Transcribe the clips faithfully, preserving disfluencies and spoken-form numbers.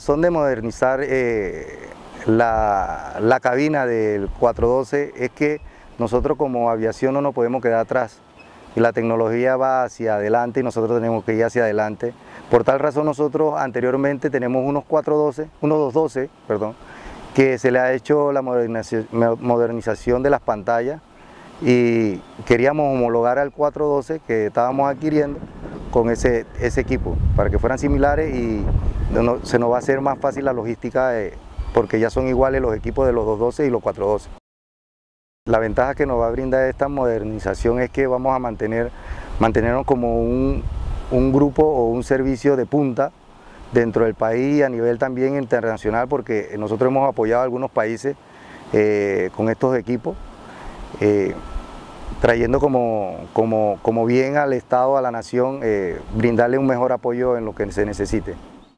razón de modernizar eh, la, la cabina del cuatrocientos doce es que nosotros como aviación no nos podemos quedar atrás y la tecnología va hacia adelante y nosotros tenemos que ir hacia adelante. Por tal razón nosotros anteriormente tenemos unos cuatrocientos doce, unos doscientos doce, perdón, que se le ha hecho la modernización, modernización de las pantallas y queríamos homologar al cuatrocientos doce que estábamos adquiriendo con ese, ese equipo para que fueran similares y no, se nos va a hacer más fácil la logística eh, porque ya son iguales los equipos de los doscientos doce y los cuatrocientos doce. La ventaja que nos va a brindar esta modernización es que vamos a mantener, mantenernos como un, un grupo o un servicio de punta dentro del país y a nivel también internacional, porque nosotros hemos apoyado a algunos países eh, con estos equipos, eh, trayendo como, como, como bien al Estado, a la nación, eh, brindarle un mejor apoyo en lo que se necesite.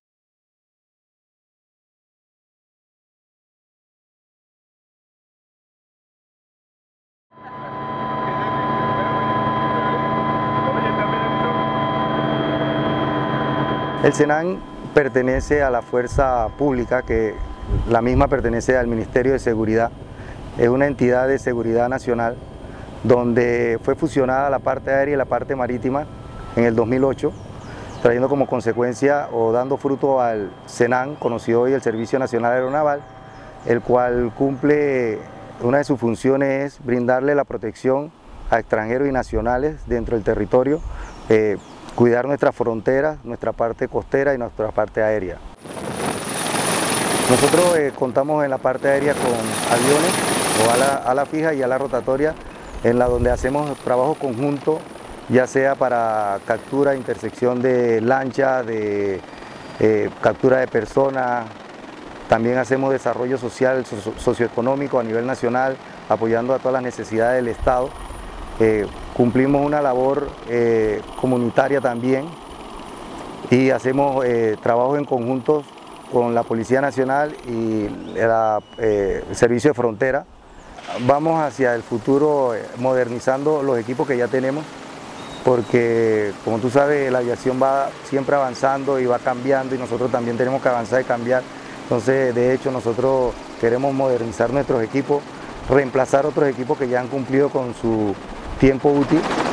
El SENAN pertenece a la fuerza pública, que la misma pertenece al Ministerio de Seguridad. Es una entidad de seguridad nacional donde fue fusionada la parte aérea y la parte marítima en el dos mil ocho, trayendo como consecuencia o dando fruto al SENAN, conocido hoy el Servicio Nacional Aeronaval, el cual cumple, una de sus funciones es brindarle la protección a extranjeros y nacionales dentro del territorio, eh, cuidar nuestras fronteras, nuestra parte costera y nuestra parte aérea. Nosotros eh, contamos en la parte aérea con aviones o ala, ala fija y ala rotatoria, en la donde hacemos trabajo conjunto, ya sea para captura, intersección de lancha, de eh, captura de personas. También hacemos desarrollo social, socioeconómico a nivel nacional, apoyando a todas las necesidades del Estado. Eh, cumplimos una labor eh, comunitaria también y hacemos eh, trabajo en conjuntos con la Policía Nacional y la, eh, el Servicio de Frontera. Vamos hacia el futuro eh, modernizando los equipos que ya tenemos, porque como tú sabes la aviación va siempre avanzando y va cambiando y nosotros también tenemos que avanzar y cambiar. Entonces, de hecho, nosotros queremos modernizar nuestros equipos, reemplazar otros equipos que ya han cumplido con su tiempo útil